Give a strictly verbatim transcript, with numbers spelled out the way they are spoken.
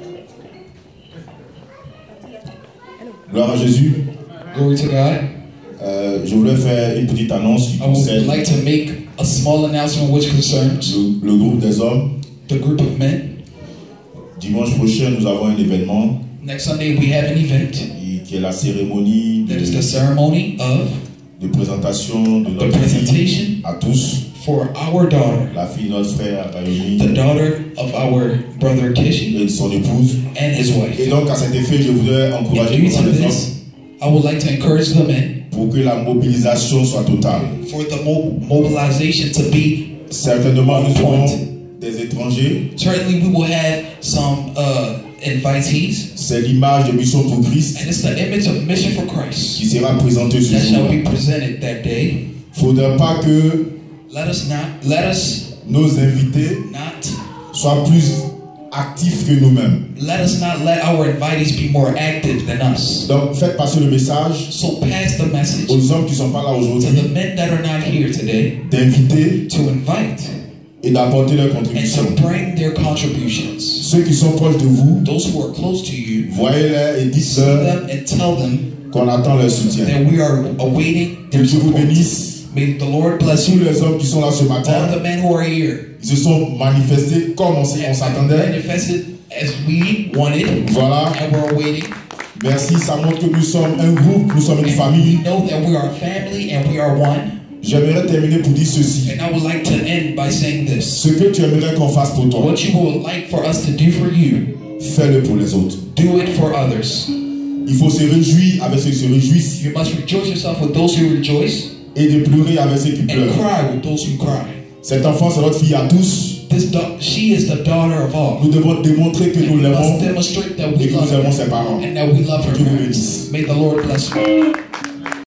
Gloire à Jésus. Glory to God. Euh, je voulais faire une petite annonce qui I would concerne like to make a small announcement which concerns le, le groupe des hommes. the group of men. Dimanche prochain, nous avons un événement Next Sunday we have an event qui, qui est la cérémonie de, that is the ceremony of de présentation de the notre fille presentation à tous. for our daughter, La fille de notre frère Rayomi the daughter of our brother Kishi et son épouse. and his wife. Et donc à cet effet, je voudrais And encourager due to les hommes this, I would like to encourage the men pour que la mobilisation soit totale. for the mo mobilization to be Certainement, nous on aurons point. des étrangers. Certainly we will have some uh, invitees, C'est l'image de Mission pour Christ and it's the image of Mission for Christ qui sera présentée ce that shall jour. be presented that day. Il ne faudrait pas que Let us not, let us nos invités not, soient plus actifs que nous-mêmes. let us not let our invitees be more active than us. Donc, faites passer le message So pass the message aux hommes qui ne sont pas là to aujourd'hui the men that are not here today d'inviter to invite et d'apporter leur and contribution. to bring their contributions. Ceux qui sont proches de vous, Those who are close to you, voyez-les et see dites-leur them and tell them qu'on attend leur soutien. that we are awaiting Que their Dieu vous support. bénisse. May the Lord bless Tous you. les hommes qui sont là ce All matin, the men who are here ils se sont manifestés comme on s- on s'attendait. manifested as we wanted Voilà. and we're awaiting. Merci, ça montre que nous sommes un groupe, nous sommes une famille. We know that we are a family and we are one. J'aimerais terminer pour dire ceci. And I would like to end by saying this. Ce que tu aimerais qu'on fasse pour toi, What you would like for us to do for you, fais-le pour les autres. do it for others. Il faut se réjouir avec ceux qui se réjouissent You must rejoice yourself with those who rejoice et de pleurer avec ceux qui and pleurent. cry with those who cry. Cet enfant, c'est notre fille à tous. This da- she is the daughter of all. Nous devons démontrer que And nous we must l'aimons demonstrate that et we que love nous aimons her ses parents. and that we love her Dieu vous parents. bénisse. May the Lord bless you.